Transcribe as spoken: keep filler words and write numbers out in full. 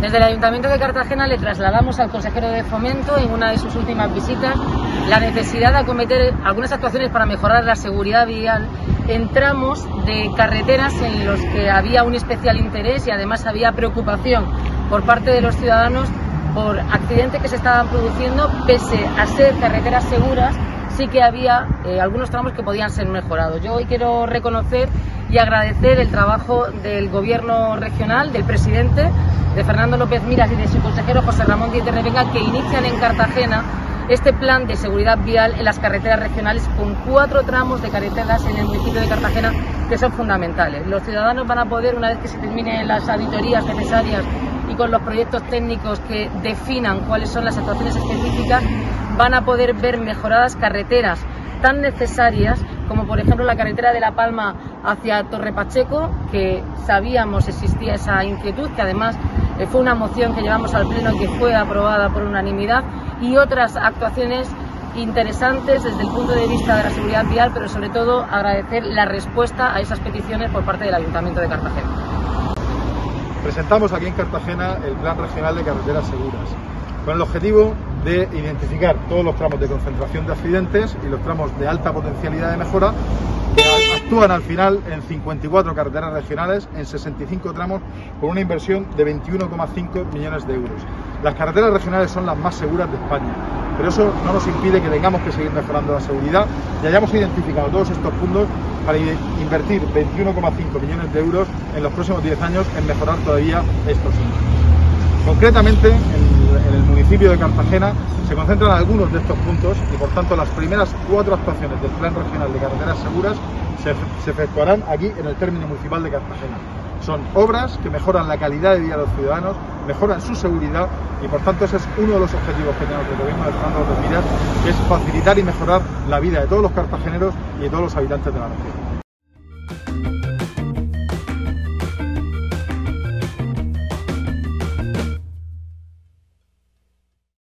Desde el Ayuntamiento de Cartagena le trasladamos al consejero de Fomento en una de sus últimas visitas la necesidad de acometer algunas actuaciones para mejorar la seguridad vial en tramos de carreteras en los que había un especial interés y además había preocupación por parte de los ciudadanos por accidentes que se estaban produciendo. Pese a ser carreteras seguras, sí que había eh, algunos tramos que podían ser mejorados. Yo hoy quiero reconocer y agradecer el trabajo del Gobierno regional, del presidente, de Fernando López Miras y de su consejero José Ramón Díez de Revenga, que inician en Cartagena este plan de seguridad vial en las carreteras regionales con cuatro tramos de carreteras en el municipio de Cartagena que son fundamentales. Los ciudadanos van a poder, una vez que se terminen las auditorías necesarias y con los proyectos técnicos que definan cuáles son las actuaciones específicas, van a poder ver mejoradas carreteras tan necesarias como por ejemplo la carretera de La Palma hacia Torre Pacheco, que sabíamos existía esa inquietud, que además eh, fue una moción que llevamos al Pleno y que fue aprobada por unanimidad, y otras actuaciones interesantes desde el punto de vista de la seguridad vial, pero sobre todo agradecer la respuesta a esas peticiones por parte del Ayuntamiento de Cartagena. Presentamos aquí en Cartagena el Plan Regional de Carreteras Seguras, con el objetivo de identificar todos los tramos de concentración de accidentes y los tramos de alta potencialidad de mejora, que actúan al final en cincuenta y cuatro carreteras regionales, en sesenta y cinco tramos, con una inversión de veintiuno coma cinco millones de euros. Las carreteras regionales son las más seguras de España, pero eso no nos impide que tengamos que seguir mejorando la seguridad y hayamos identificado todos estos puntos para invertir veintiuno coma cinco millones de euros en los próximos diez años en mejorar todavía estos índices. Concretamente, en en el municipio de Cartagena se concentran algunos de estos puntos y por tanto las primeras cuatro actuaciones del Plan Regional de Carreteras Seguras se, se efectuarán aquí en el término municipal de Cartagena. Son obras que mejoran la calidad de vida de los ciudadanos, mejoran su seguridad y por tanto ese es uno de los objetivos que tenemos del Gobierno de Fernando López Miras, que es facilitar y mejorar la vida de todos los cartageneros y de todos los habitantes de la región.